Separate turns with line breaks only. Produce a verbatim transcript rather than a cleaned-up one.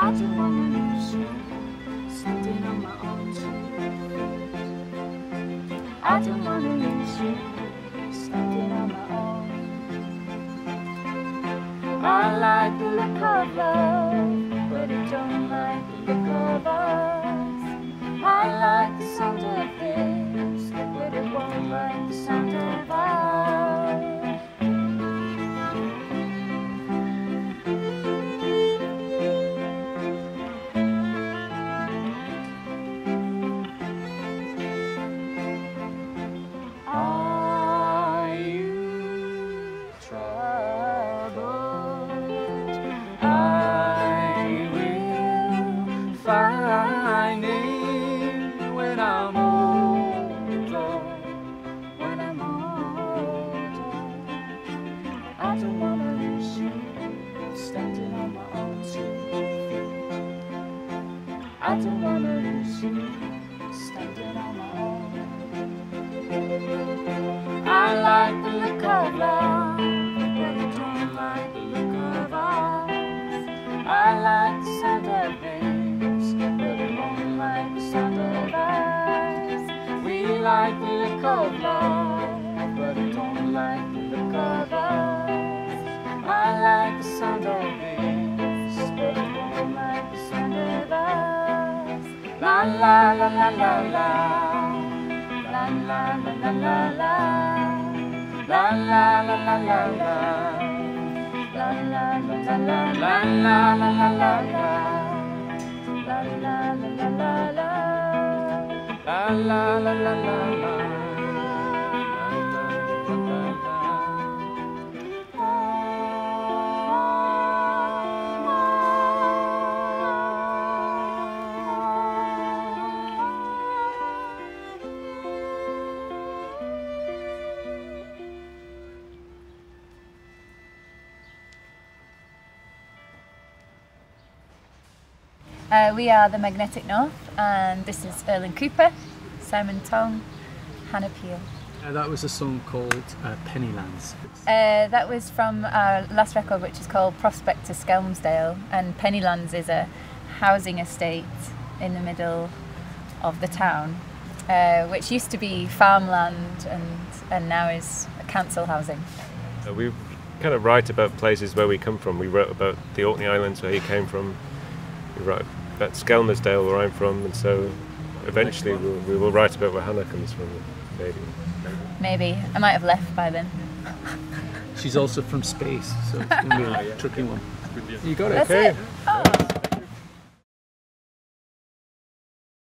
I don't wanna lose you, standing on my own two feet. I don't wanna lose you, standing on my own. I like the look of love, but I don't like the look of us. I like the sound of this, but it won't like the sound of us. Are you troubled? I will find it when I'm older, when I'm older. I don't wanna lose you, standing on my own two feet. I don't wanna lose you, standing on my own. I like the look of love, but I don't like the look of us. I like the sound of this, but I don't like the sound of us. We like the look of love, but I don't like the look of us. I like the sound of this, but I don't like the sound of us. La la la la la la. La la la la la la. La la la la la la. La la la la la la. La la la la la la. La la la la la la. La la la la la la.
Uh, we are the Magnetic North, and this is Erlen Cooper, Simon Tong, Hannah Peel.
Uh, that was a song called uh, Pennylands.
Uh, that was from our last record, which is called Prospect to Skelmersdale, and Pennylands is a housing estate in the middle of the town, uh, which used to be farmland and, and now is council housing.
Uh, we kind of write about places where we come from. We wrote about the Orkney Islands, where he came from. We write about Skelmersdale, where I'm from, and so eventually we'll, we will write about where Hannah comes from, maybe.
Maybe. I might have left by then.
She's also from space, so it's going to be a tricky one.
You got it.
That's
Okay.
it. Oh.